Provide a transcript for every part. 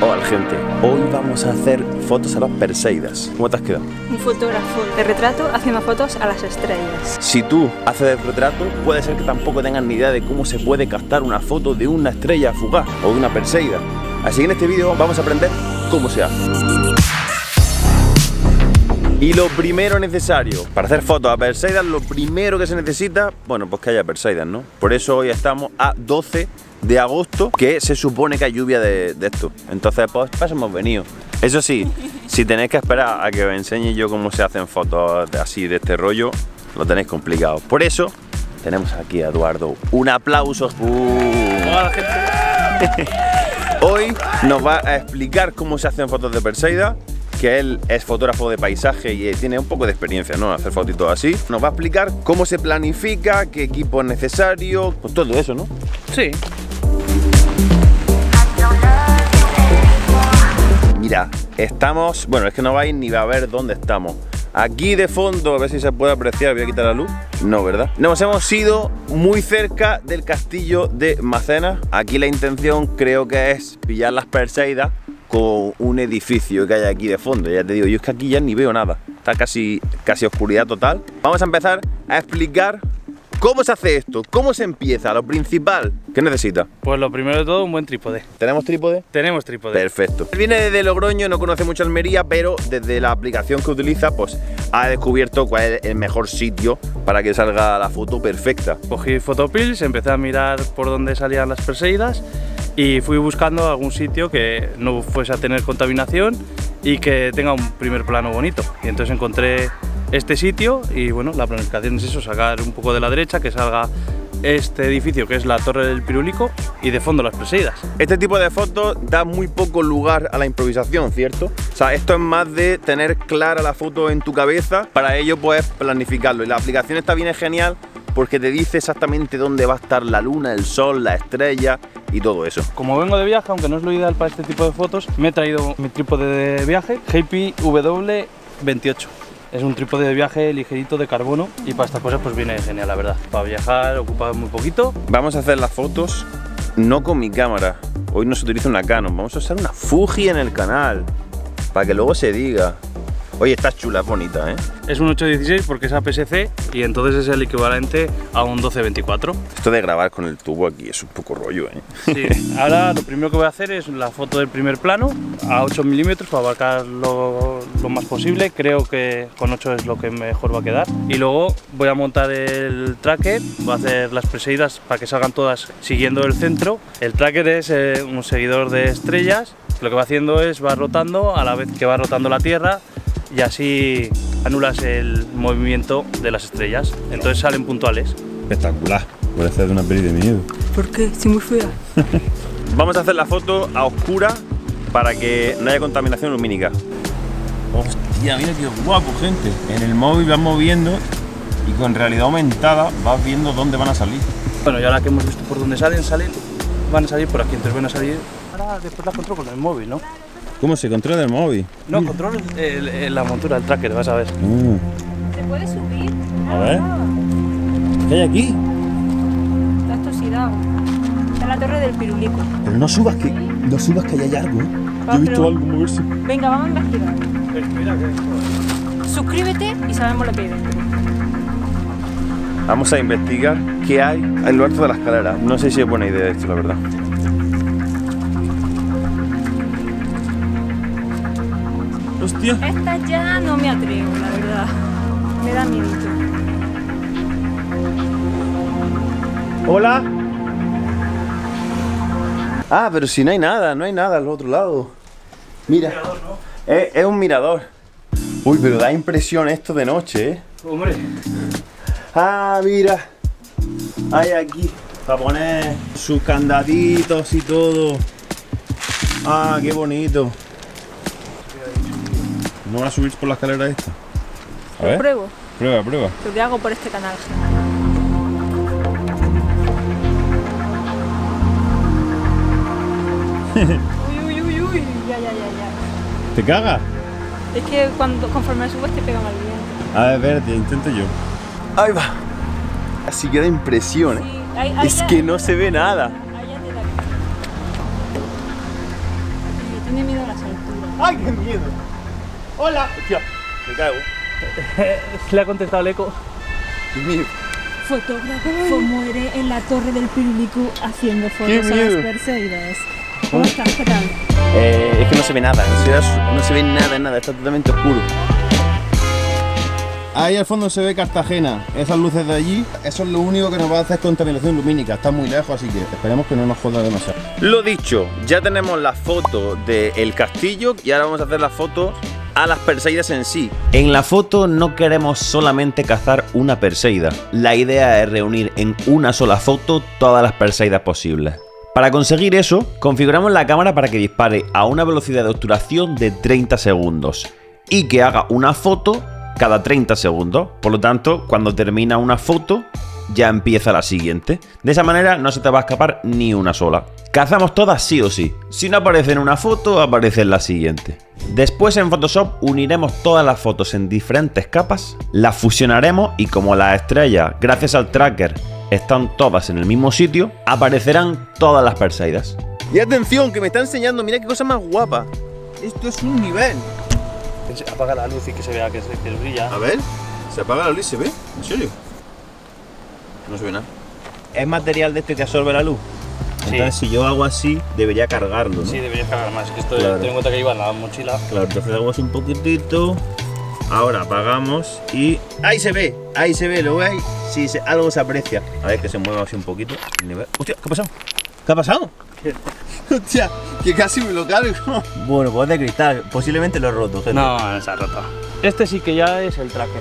Hola gente, hoy vamos a hacer fotos a las Perseidas. ¿Cómo te has quedado? Un fotógrafo de retrato haciendo fotos a las estrellas. Si tú haces el retrato, puede ser que tampoco tengas ni idea de cómo se puede captar una foto de una estrella fugaz o de una Perseida. Así que en este vídeo vamos a aprender cómo se hace. Y lo primero necesario para hacer fotos a Perseidas, lo primero que se necesita, bueno, pues que haya Perseidas, ¿no? Por eso hoy estamos a 12 de agosto, que se supone que hay lluvia de esto. Entonces, pues para eso hemos venido. Eso sí, si tenéis que esperar a que os enseñe yo cómo se hacen fotos así de este rollo, lo tenéis complicado. Por eso, tenemos aquí a Eduardo. Un aplauso. Hola, gente. Hoy nos va a explicar cómo se hacen fotos de Perseida, que él es fotógrafo de paisaje y tiene un poco de experiencia, ¿no? Hacer fotitos así. Nos va a explicar cómo se planifica, qué equipo es necesario, pues todo eso, ¿no? Sí. Mira, estamos... Bueno, es que no vais ni a ver dónde estamos. Aquí de fondo, a ver si se puede apreciar, voy a quitar la luz. No, ¿verdad? Nos hemos ido muy cerca del castillo de Macenas. Aquí la intención creo que es pillar las Perseidas con un edificio que hay aquí de fondo. Ya te digo, yo es que aquí ya ni veo nada. Está casi oscuridad total. Vamos a empezar a explicar cómo se hace esto, cómo se empieza, lo principal. ¿Qué necesita? Pues lo primero de todo, un buen trípode. ¿Tenemos trípode? Tenemos trípode. Perfecto. Él viene desde Logroño, no conoce mucho Almería, pero desde la aplicación que utiliza, pues ha descubierto cuál es el mejor sitio para que salga la foto perfecta. Cogí Photopills, empecé a mirar por dónde salían las Perseidas y fui buscando algún sitio que no fuese a tener contaminación y que tenga un primer plano bonito. Y entonces encontré este sitio y bueno, la planificación es eso, sacar un poco de la derecha, que salga este edificio que es la Torre del Pirulico y de fondo las Perseidas. Este tipo de fotos da muy poco lugar a la improvisación, ¿cierto? O sea, esto es más de tener clara la foto en tu cabeza, para ello puedes planificarlo. Y la aplicación esta viene genial porque te dice exactamente dónde va a estar la luna, el sol, la estrella y todo eso. Como vengo de viaje, aunque no es lo ideal para este tipo de fotos, me he traído mi trípode de viaje, Happy W28. Es un trípode de viaje ligerito de carbono y para estas cosas pues viene genial, la verdad. Para viajar ocupa muy poquito. Vamos a hacer las fotos no con mi cámara. Hoy no se utiliza una Canon, vamos a usar una Fuji en el canal, para que luego se diga. Oye, está chula, es bonita, ¿eh? Es un 816 porque es APS-C y entonces es el equivalente a un 1224. Esto de grabar con el tubo aquí es un poco rollo, ¿eh? Sí. Ahora lo primero que voy a hacer es la foto del primer plano a 8 milímetros para abarcar lo más posible. Creo que con 8 es lo que mejor va a quedar. Y luego voy a montar el tracker, voy a hacer las Perseidas para que salgan todas siguiendo el centro. El tracker es un seguidor de estrellas. Lo que va haciendo es va rotando a la vez que va rotando la Tierra, y así anulas el movimiento de las estrellas, entonces salen puntuales. Espectacular, parece de una peli de miedo. ¿Por qué? Estoy muy fea. Vamos a hacer la foto a oscura para que no haya contaminación lumínica. Hostia, mira qué guapo, gente. En el móvil vas moviendo y con realidad aumentada vas viendo dónde van a salir. Bueno, y ahora que hemos visto por dónde salen, van a salir por aquí, entonces van a salir. Ahora después la controlo con el móvil, ¿no? ¿Cómo se controla el móvil? No, controlo la montura, el tracker, vas a ver. ¿Se puede subir? A ver. ¿Qué hay aquí? Está oxidado. Está en la Torre del Pirulico. Pero no subas que ahí hay algo, ¿eh? Yo he visto algo moverse. Venga, vamos a investigar. Mira que Suscríbete y sabemos lo que hay dentro. Vamos a investigar qué hay en lo alto de la escalera. No sé si es buena idea esto, la verdad. Hostia. Esta ya no me atrevo, la verdad. Me da miedo. Hola. Ah, pero si no hay nada al otro lado. Mira, es un mirador. Uy, pero da impresión esto de noche, ¿eh? hombre. Ah, mira. Hay aquí para poner sus candaditos y todo. Ah, qué bonito. ¿No vas a subir por la escalera esta? A ver. Pruebo. Prueba. Lo que hago por este canal. Uy, ya. ¿Te cagas? Es que conforme subes te pega mal viento. A ver, te intento yo. Ahí va. Así que da impresión, ¿eh? Sí, ahí es que no se ve nada. Allá te da. Tiene las alturas. ¡Ay, qué miedo! ¡Hola! Hostia, me caigo. Le ha contestado el eco. ¡Qué miedo! Fotógrafo muere en la Torre del Pirulicu haciendo fotos a miedo! las Perseidas. ¿Cómo estás? ¿Qué tal? Es que no se ve nada, no se ve nada, está totalmente oscuro. Ahí al fondo se ve Cartagena, esas luces de allí, eso es lo único que nos va a hacer contaminación lumínica, está muy lejos, así que esperemos que no nos joda demasiado. Lo dicho, ya tenemos la foto del castillo y ahora vamos a hacer las fotos a las Perseidas en sí. En la foto no queremos solamente cazar una Perseida, la idea es reunir en una sola foto todas las Perseidas posibles. Para conseguir eso, configuramos la cámara para que dispare a una velocidad de obturación de 30 segundos y que haga una foto cada 30 segundos. Por lo tanto, cuando termina una foto, ya empieza la siguiente. De esa manera no se te va a escapar ni una sola. Cazamos todas sí o sí. Si no aparece en una foto, aparece en la siguiente. Después en Photoshop uniremos todas las fotos en diferentes capas, las fusionaremos y como las estrellas, gracias al tracker, están todas en el mismo sitio, aparecerán todas las Perseidas. Y atención, que me está enseñando, mira qué cosa más guapa. Esto es un nivel. Apaga la luz y que se vea que brilla. A ver, se apaga la luz y se ve. ¿En serio? No se ve nada. Es material de este que absorbe la luz. Sí. Entonces si yo hago así, debería cargarlo, ¿no? Sí, deberías cargar más. Esto Claro. ten en cuenta que iba en la mochila. Claro, entonces hago así un poquitito. Ahora apagamos y... ¡ahí se ve! Ahí se ve, ¿lo veis? Sí, algo se aprecia. A ver que se mueva así un poquito. ¡Hostia! ¿Qué ha pasado? ¿Qué ha pasado? ¿Qué? ¡Hostia! Que casi me lo cargo. Bueno, pues de cristal. Posiblemente lo he roto, gente. No se ha roto. Este sí que ya es el tracker.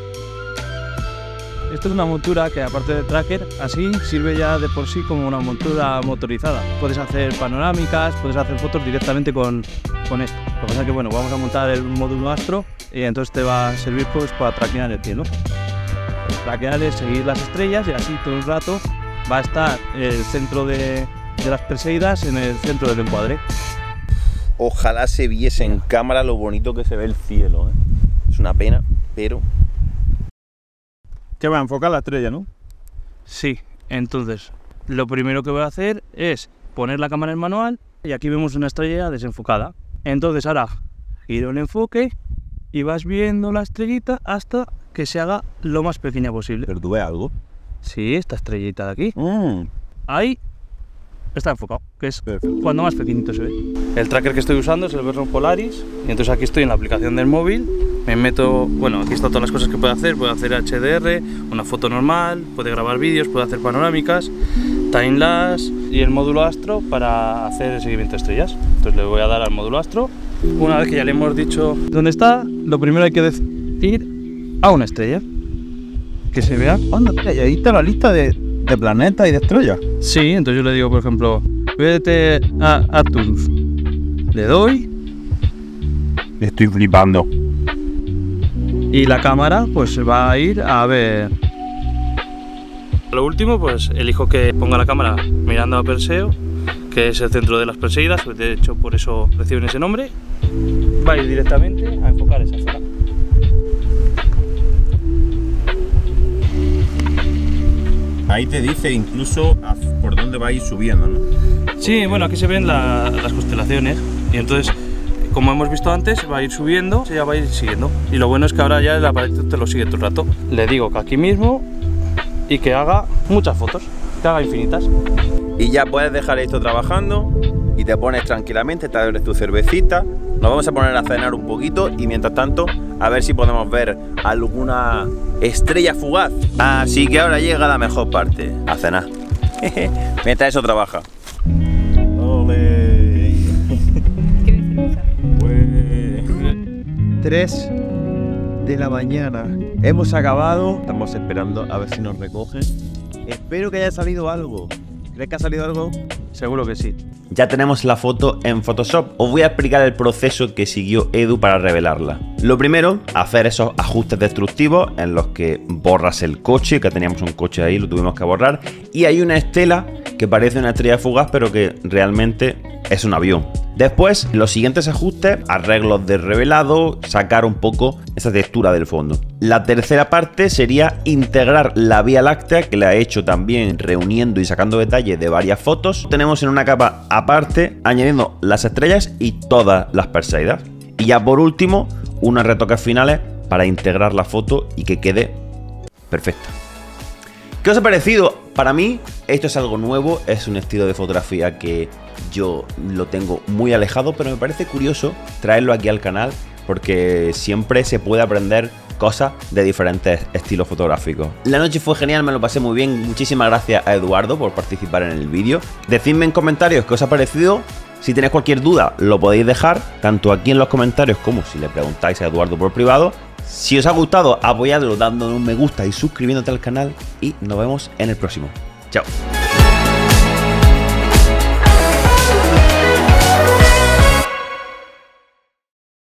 Esto es una montura que aparte del tracker, así sirve ya de por sí como una montura motorizada. Puedes hacer panorámicas, puedes hacer fotos directamente con esto. Lo que pasa es que bueno, vamos a montar el módulo Astro y entonces te va a servir pues para traquear el cielo. Traquear es seguir las estrellas y así todo el rato va a estar el centro de las Perseidas en el centro del encuadre. Ojalá se viese en cámara lo bonito que se ve el cielo, ¿eh? Es una pena, pero... Que va a enfocar la estrella, ¿no? Sí, entonces lo primero que voy a hacer es poner la cámara en manual y aquí vemos una estrella desenfocada. Entonces ahora giro el enfoque y vas viendo la estrellita hasta que se haga lo más pequeña posible. Pero tú ves algo. Sí, esta estrellita de aquí. Ahí está enfocado, que es Perfecto. cuando más pequeñito se ve. El tracker que estoy usando es el Verron Polaris y entonces aquí estoy en la aplicación del móvil. Me meto, bueno, aquí están todas las cosas que puedo hacer HDR, una foto normal, puede grabar vídeos, puede hacer panorámicas, timelapse y el módulo Astro para hacer el seguimiento de estrellas. Entonces le voy a dar al módulo Astro. Una vez que ya le hemos dicho dónde está, lo primero hay que decir a una estrella. Que se vea. Anda, mira, y ahí está la lista de planetas y de estrellas. Sí, entonces yo le digo, por ejemplo, vete a Arcturus. Le doy Estoy flipando. y la cámara pues se va a ir a ver. Lo último, pues elijo que ponga la cámara mirando a Perseo, que es el centro de las Perseidas, de hecho por eso reciben ese nombre. Va a ir directamente a enfocar esa zona. Ahí te dice incluso por dónde va a ir subiendo, ¿no? Sí, bueno, aquí se ven las constelaciones y entonces, como hemos visto antes, va a ir subiendo, ya va a ir siguiendo. Y lo bueno es que ahora ya el aparato te lo sigue todo el rato. Le digo que aquí mismo y que haga muchas fotos, que haga infinitas. Y ya puedes dejar esto trabajando y te pones tranquilamente, te abres tu cervecita. Nos vamos a poner a cenar un poquito y mientras tanto a ver si podemos ver alguna estrella fugaz. Así que ahora llega la mejor parte, a cenar. Mientras eso trabaja. Ole. ¿Qué cerveza? 3 de la mañana. Hemos acabado. Estamos esperando a ver si nos recogen. Espero que haya salido algo. ¿Crees que ha salido algo? Seguro que sí. Ya tenemos la foto en Photoshop. Os voy a explicar el proceso que siguió Edu para revelarla. Lo primero, hacer esos ajustes destructivos en los que borras el coche, que teníamos un coche ahí, lo tuvimos que borrar. Y hay una estela que parece una estrella fugaz, pero que realmente es un avión. Después, los siguientes ajustes, arreglos de revelado, sacar un poco esa textura del fondo. La tercera parte sería integrar la Vía Láctea, que la he hecho también reuniendo y sacando detalles de varias fotos. Tenemos en una capa aparte, añadiendo las estrellas y todas las Perseidas. Y ya por último, unos retoques finales para integrar la foto y que quede perfecta. ¿Qué os ha parecido? Para mí esto es algo nuevo, es un estilo de fotografía que yo lo tengo muy alejado, pero me parece curioso traerlo aquí al canal porque siempre se puede aprender cosas de diferentes estilos fotográficos. La noche fue genial, me lo pasé muy bien, muchísimas gracias a Eduardo por participar en el vídeo. Decidme en comentarios qué os ha parecido. Si tenéis cualquier duda lo podéis dejar, tanto aquí en los comentarios como si le preguntáis a Eduardo por privado. Si os ha gustado, apoyadlo dándole un me gusta y suscribiéndote al canal y nos vemos en el próximo. Chao.